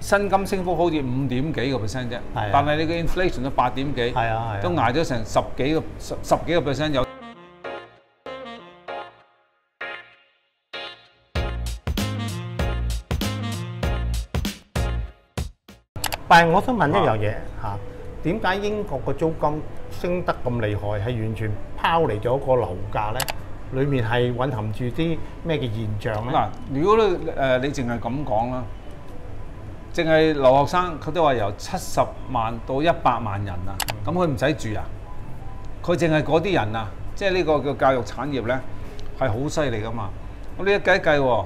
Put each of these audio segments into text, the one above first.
薪金升幅好似5點幾個 percent 啫，但係你嘅 inflation 都8點幾，都捱咗成十幾個 percent 有。 但係我想問一樣嘢嚇，點解英國個租金升得咁厲害，係完全拋離咗個樓價咧？裏面係蘊含住啲咩嘅現象咧？ 嗱，如果你淨係咁講啦，淨係留學生佢都話由70萬到100萬人啊，咁佢唔使住啊？佢淨係嗰啲人啊，即係呢個叫教育產業咧，係好犀利噶嘛。咁你一計一計喎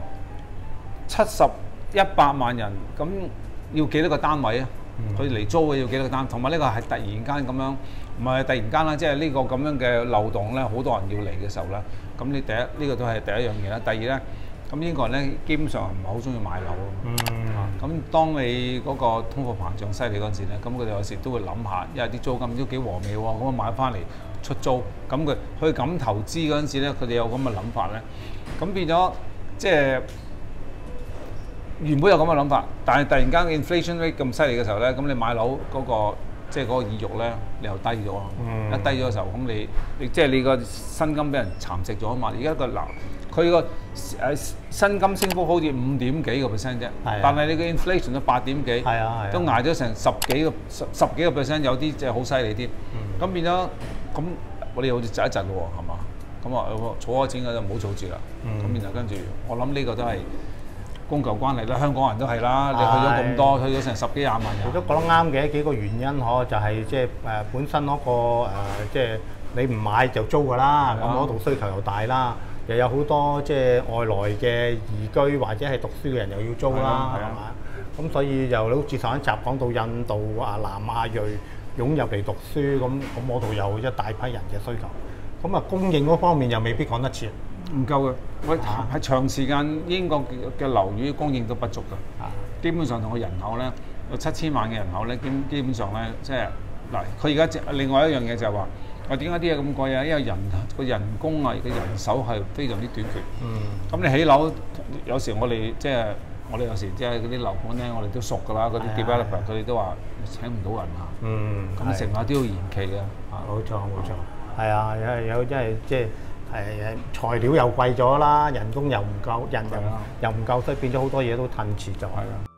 ，70、100萬人，咁要幾多個單位啊？佢嚟租嘅要幾多個單？同埋呢個係突然間咁樣，唔係突然間啦，即係呢個咁樣嘅漏洞咧，好多人要嚟嘅時候咧，咁你第一呢個都係第一樣嘢啦。第二咧，咁英國人咧基本上唔係好中意買樓咯。咁當你嗰個通貨膨脹犀利嗰陣時咧，咁佢哋有時都會諗下，因為啲租金都幾和味喎，咁我買翻嚟出租，咁佢去咁投資嗰陣時咧，佢哋有咁嘅諗法咧，咁變咗即係。原本有咁嘅諗法，但係突然間 inflation rate 咁犀利嘅時候咧，咁你買樓嗰個即係嗰個意欲咧，你又低咗。一低咗嘅時候，咁你即係你個薪金俾人蠶食咗啊嘛！而家個嗱，佢個薪金升幅好似5點幾個 percent 啫，但係你個 inflation 都8點幾，都捱咗成十幾個 percent，有啲即係好犀利啲。咁變咗咁，我哋好似窒一窒咯喎，係嘛？咁啊，儲開錢嘅就唔好儲住啦。咁然後跟住，我諗呢個都係。供求關係啦，香港人都係啦，你去咗咁多，去咗成10幾20萬人。 你都講得啱嘅，幾個原因嗬，就係即係本身嗰個即係你唔買就租㗎啦，咁嗰度需求又大啦，又有好多即係外來嘅移居或者係讀書嘅人又要租啦，係嘛？咁所以又好似上一集講到印度南亞裔湧入嚟讀書，咁嗰度有一大批人嘅需求，咁供應嗰方面又未必講得切。 唔夠嘅，喂係長時間英國嘅樓宇供應都不足嘅，基本上同個人口咧有7000萬嘅人口咧，基本上咧即係嗱，佢而家另外一樣嘢就係話，點解啲嘢咁貴啊？因為個人工啊，個人手係非常之短缺。咁你起樓有時我哋有時即係嗰啲樓盤咧，我哋都熟㗎啦，嗰啲 developer 佢哋都話請唔到人啊。咁成日都要延期嘅。 冇錯冇錯，係啊，有即係即係。材料又貴咗啦，人工又唔夠，人又唔夠，所以變咗好多嘢都褪遲咗。